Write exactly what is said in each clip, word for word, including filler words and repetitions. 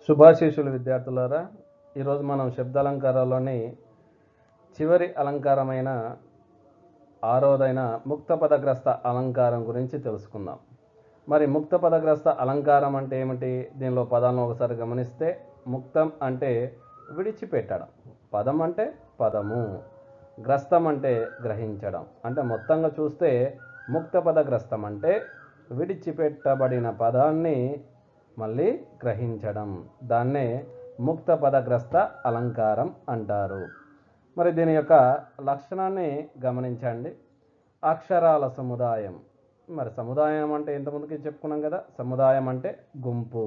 శుభాశీషులు విద్యార్థులారా, ఈరోజు మనం శబ్దాలంకారాల్లోని చివరి అలంకారమైన ఆరోదైన ముక్త పదగ్రస్త అలంకారం గురించి తెలుసుకుందాం. మరి ముక్త పదగ్రస్త అలంకారం అంటే ఏమిటి? దీనిలో పదాలను ఒకసారి గమనిస్తే, ముక్తం అంటే విడిచిపెట్టడం, పదం అంటే పదము, గ్రస్తం అంటే గ్రహించడం. అంటే మొత్తంగా చూస్తే ముక్త పదగ్రస్తం అంటే విడిచిపెట్టబడిన పదాన్ని మళ్ళీ గ్రహించడం, దాన్నే ముక్త పదగ్రస్త అలంకారం అంటారు. మరి దీని యొక్క లక్షణాన్ని గమనించండి. అక్షరాల సముదాయం. మరి సముదాయం అంటే ఇంతకుముందుకి చెప్పుకున్నాం కదా, సముదాయం అంటే గుంపు.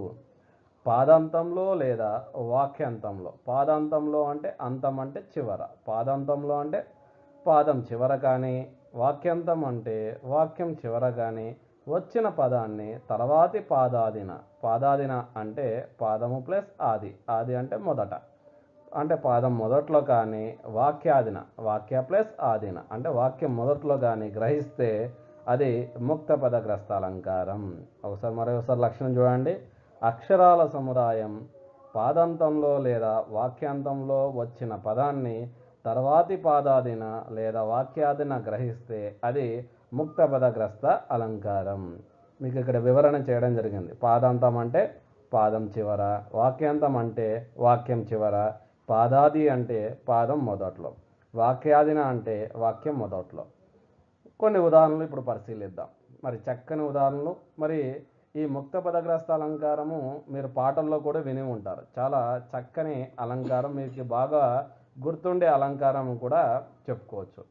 పాదాంతంలో లేదా వాక్యాంతంలో, పాదాంతంలో అంటే అంతం అంటే చివర, పాదాంతంలో అంటే పాదం చివర కానీ, వాక్యాంతం అంటే వాక్యం చివర కానీ వచ్చిన పదాన్ని తర్వాతి పాదాదిన, పాదాదిన అంటే పాదము ప్లస్ ఆది, ఆది అంటే మొదట, అంటే పాదం మొదట్లో కానీ, వాక్యాదిన, వాక్య ప్లస్ ఆదిన అంటే వాక్యం మొదట్లో కానీ గ్రహిస్తే అది ముక్త పదగ్రస్త అలంకారం. ఒకసారి మరొకసారి లక్షణం చూడండి. అక్షరాల సముదాయం పాదాంతంలో లేదా వాక్యాంతంలో వచ్చిన పదాన్ని తర్వాతి పాదాదిన లేదా వాక్యాదిన గ్రహిస్తే అది ముక్త పదగ్రస్త అలంకారం. మీకు ఇక్కడ వివరణ చేయడం జరిగింది. పాదాంతం అంటే పాదం చివర, వాక్యాంతం అంటే వాక్యం చివర, పాదాది అంటే పాదం మొదట్లో, వాక్యాదిన అంటే వాక్యం మొదట్లో. కొన్ని ఉదాహరణలు ఇప్పుడు పరిశీలిద్దాం. మరి చక్కని ఉదాహరణలు. మరి ఈ ముక్త పదగ్రస్త అలంకారము మీరు పాటల్లో కూడా విని ఉంటారు. చాలా చక్కని అలంకారం, మీకు బాగా గుర్తుండే అలంకారం కూడా చెప్పుకోవచ్చు.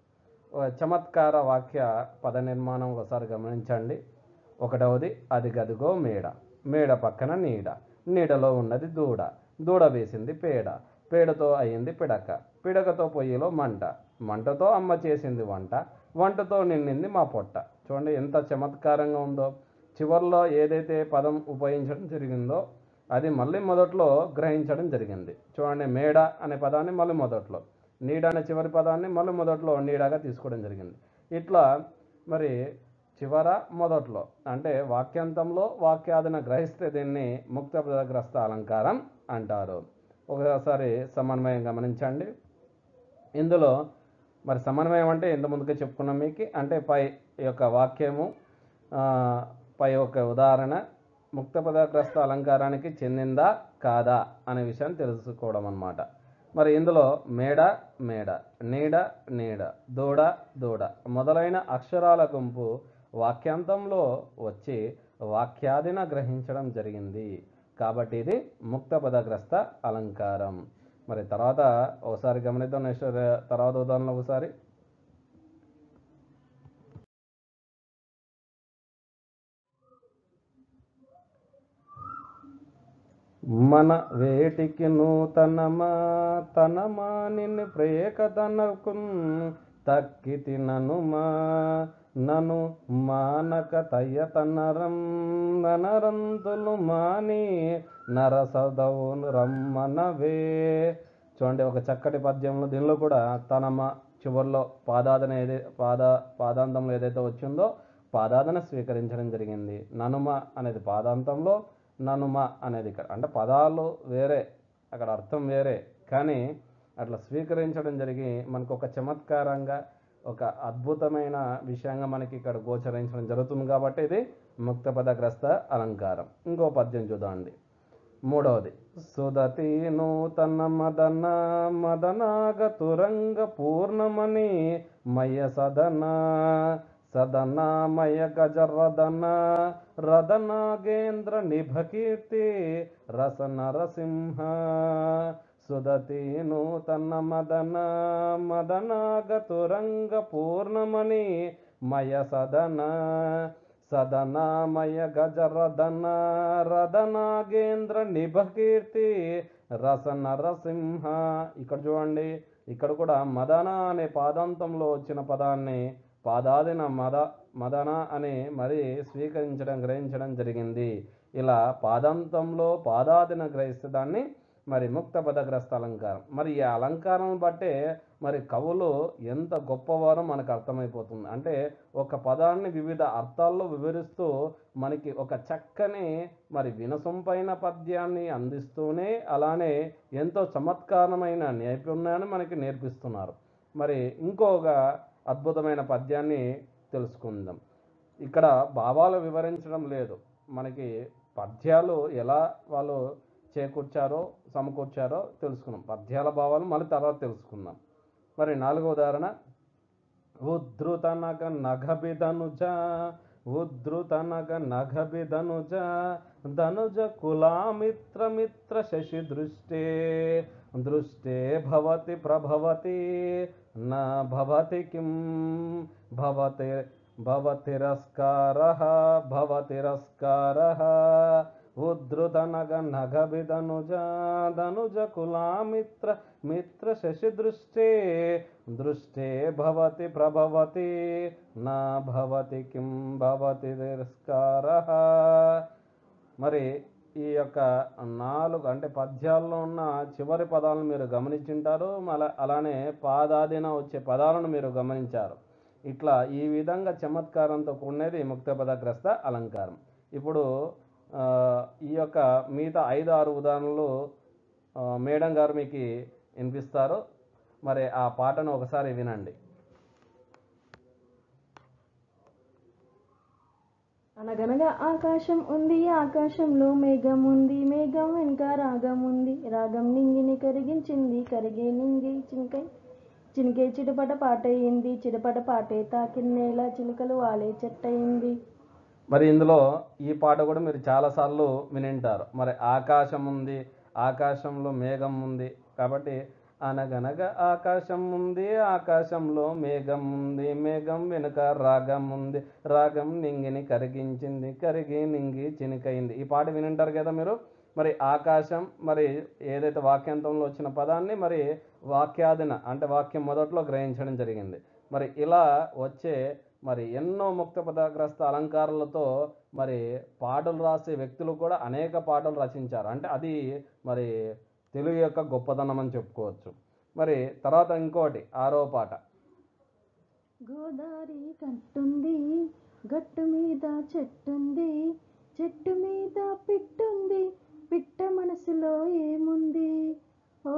చమత్కార వాక్య పద నిర్మాణం ఒకసారి గమనించండి. ఒకటవది, అది గదిగో మేడ, మేడ పక్కన నీడ, నీడలో ఉన్నది దూడ, దూడ వేసింది పేడ, పేడతో అయ్యింది పిడక, పిడకతో పొయ్యిలో మంట, మంటతో అమ్మ చేసింది వంట, వంటతో నిండింది మా పొట్ట. చూడండి ఎంత చమత్కారంగా ఉందో. చివరిలో ఏదైతే పదం ఉపయోగించడం జరిగిందో అది మళ్ళీ మొదట్లో గ్రహించడం జరిగింది. చూడండి, మేడ అనే పదాన్ని మళ్ళీ మొదట్లో, నీడ అనే చివరి పదాన్ని మళ్ళీ మొదట్లో నీడగా తీసుకోవడం జరిగింది. ఇట్లా మరి చివర మొదట్లో అంటే వాక్యాంతంలో వాక్యాదిన గ్రహిస్తే దీన్ని ముక్త పదగ్రస్త అలంకారం అంటారు. ఒకసారి సమన్వయం గమనించండి. ఇందులో మరి సమన్వయం అంటే ఇంత ముందుగా చెప్పుకున్నాం మీకు. అంటే పై యొక్క వాక్యము, పై యొక్క ఉదాహరణ ముక్త పదగ్రస్త అలంకారానికి చెందిందా కాదా అనే విషయాన్ని తెలుసుకోవడం అన్నమాట. మరి ఇందులో మేడ మేడ, నీడ నీడ, దూడ దూడ మొదలైన అక్షరాల గుంపు వాక్యాంతంలో వచ్చి వాక్యాదిన గ్రహించడం జరిగింది. కాబట్టి ఇది ముక్త పదగ్రస్త అలంకారం. మరి తర్వాత ఒకసారి గమనిద్దాం. నెక్స్ట్ తర్వాత ఉదాహరణ ఒకసారి. మన వేటికి నూతనమా తనమా నిన్ను ప్రేకతనకు తక్కితి ననుమా నను మానక తయ్యతనరం ననరంతులు మాని నరసదవు రమ్మనవే. చూడండి, ఒక చక్కటి పద్యంలో దీనిలో కూడా తనమ చివరిలో పాదాదన ఏదై పాద పాదాంతంలో ఏదైతే వచ్చిందో పాదాదన స్వీకరించడం జరిగింది. ననుమ అనేది పాదాంతంలో, ననుమ అనేది ఇక్కడ, అంటే పదాలు వేరే, అక్కడ అర్థం వేరే, కానీ అట్లా స్వీకరించడం జరిగి మనకు ఒక చమత్కారంగా ఒక అద్భుతమైన విషయంగా మనకి ఇక్కడ గోచరించడం జరుగుతుంది. కాబట్టి ఇది ముక్త పదగ్రస్త అలంకారం. ఇంకో పద్యం చూద్దామండి. మూడవది, సుదతి నూతన మదన మదనాగతురంగ పూర్ణమణి మయ సదన సదనామయ గజరదన రదనాగేంద్ర నిభకీర్తి రస నరసింహ. సుదతి నూతన మదన మదనాగతురంగ పూర్ణమణి మయ సదన సదనామయ గజరదన రదనాగేంద్ర నిభకీర్తి రస నరసింహ. ఇక్కడ చూడండి, ఇక్కడ కూడా మదన అనే పాదాంతంలో వచ్చిన పదాన్ని పాదాదిన మద మదన అని మరి స్వీకరించడం గ్రహించడం జరిగింది. ఇలా పాదాంతంలో పాదాదిన గ్రహిస్తే దాన్ని మరి ముక్త పదగ్రస్త అలంకారం. మరి ఈ అలంకారం బట్టే మరి కవులు ఎంత గొప్పవారో మనకు అర్థమైపోతుంది. అంటే ఒక పదాన్ని వివిధ అర్థాల్లో వివరిస్తూ మనకి ఒక చక్కని మరి వినసొంపైన పద్యాన్ని అందిస్తూనే అలానే ఎంతో చమత్కారమైన నైపుణ్యాన్ని మనకి నేర్పిస్తున్నారు. మరి ఇంకొక అద్భుతమైన పద్యాన్ని తెలుసుకుందాం. ఇక్కడ భావాలు వివరించడం లేదు, మనకి పద్యాలు ఎలా వాళ్ళు చేకూర్చారో సమకూర్చారో తెలుసుకున్నాం. పద్యాల భావాలు మళ్ళీ తర్వాత తెలుసుకుందాం. మరి నాలుగో ఉదాహరణ, ఉద్ధృత నగ నగభిధనుజ ఉద్ధృత నగ నగభిధనుజ ధనుజ కులామిత్ర మిత్ర శశి దృష్టే దృష్టే భవతి ప్రభవతి నా భవతి కిం భవతి భవతిరస్కారః భవతిరస్కారః ఉద్ధృత నగ నగభిధనుజ ధనుజ కులామిత్ర మిత్ర శశి దృష్టే దృష్టే భవతి ప్రభవతి నా భవతి కిం భవతి తిరస్కారః. మరి ఈ యొక్క నాలుగు అంటే పద్యాల్లో ఉన్న చివరి పదాలను మీరు గమనించుంటారు, మళ్ళీ అలానే పాదాదిన వచ్చే పదాలను మీరు గమనించారు. ఇట్లా ఈ విధంగా చమత్కారంతో కూడినది ముక్తపదగ్రస్త అలంకారం. ఇప్పుడు ఈ యొక్క మిగతా ఐదు ఆరు ఉదాహరణలు మేడం గారు మీకు వినిపిస్తారు. మరి ఆ పాటను ఒకసారి వినండి. అనగనగా ఆకాశం ఉంది, ఆకాశంలో మేఘం ఉంది, మేఘం వెనుక రాగం ఉంది, రాగం నింగిని కరిగించింది, కరిగే నింగి చినికై చినికే చిటపట పాటయింది, చిటపట పాటే తాకిన్నేల చిలుకలు వాలే చెట్టయింది. మరి ఇందులో ఈ పాట కూడా మీరు చాలాసార్లు వినింటారు. మరి ఆకాశం ఉంది, ఆకాశంలో మేఘం ఉంది కాబట్టి అనగనగా ఆకాశం ఉంది, ఆకాశంలో మేఘం ఉంది, మేఘం వెనుక రాగం ఉంది, రాగం నింగిని కరిగించింది, కరిగి నింగి చినికైంది. ఈ పాట వినింటారు కదా మీరు. మరి ఆకాశం మరి ఏదైతే వాక్యాంతంలో వచ్చిన పదాన్ని మరి వాక్యాదిన అంటే వాక్యం మొదట్లో గ్రహించడం జరిగింది. మరి ఇలా వచ్చే మరి ఎన్నో ముక్తపదగ్రస్త అలంకారాలతో మరి పాటలు రాసే వ్యక్తులు కూడా అనేక పాటలు రచించారు. అంటే అది మరి తెలుగు యొక్క గొప్పదనం అని చెప్పుకోవచ్చు. మరి తర్వాత ఇంకోటి ఆరో పాట, గోదారి గట్టుంది, గట్టు మీద చెట్టుంది, చెట్టు మీద పిట్టుంది, పిట్ట మనసులో ఏముంది. ఓ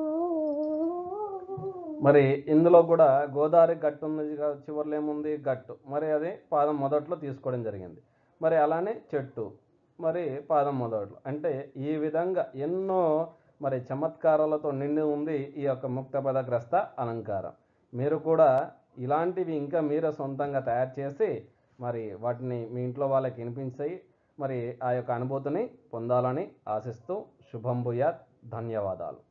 మరి ఇందులో కూడా గోదావరి గట్టు ఉంది, చివరిలో ఏముంది గట్టు, మరి అది పాదం మొదట్లో తీసుకోవడం జరిగింది. మరి అలానే చెట్టు మరి పాదం మొదట్లో, అంటే ఈ విధంగా ఎన్నో మరి చమత్కారాలతో నిండి ఉంది ఈ యొక్క ముక్తపదగ్రస్త అలంకారం. మీరు కూడా ఇలాంటివి ఇంకా మీరే సొంతంగా తయారు చేసి మరి వాటిని మీ ఇంట్లో వాళ్ళకి వినిపించాయి మరి ఆ యొక్క అనుభూతిని పొందాలని ఆశిస్తూ శుభం భూయాత్. ధన్యవాదాలు.